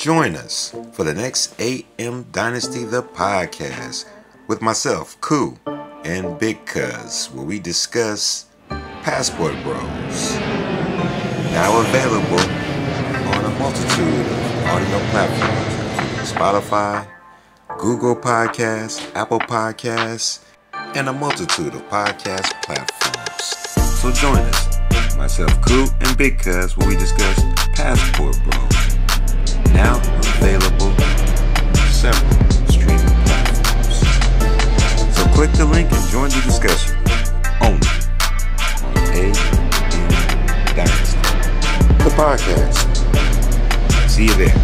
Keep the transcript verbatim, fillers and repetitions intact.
Join us for the next A M Dynasty the podcast with myself, Koo, and Big Cuz, where we discuss Passport Bros. Now available on a multitude of audio platforms, including Spotify, Google Podcasts, Apple Podcasts, and a multitude of podcast platforms. So join us, myself, Koo, and Big Cuz, where we discuss Passport Bros. Now available on several streaming platforms. So click the link and join the discussion only on A M Dynasty, the podcast. See you there.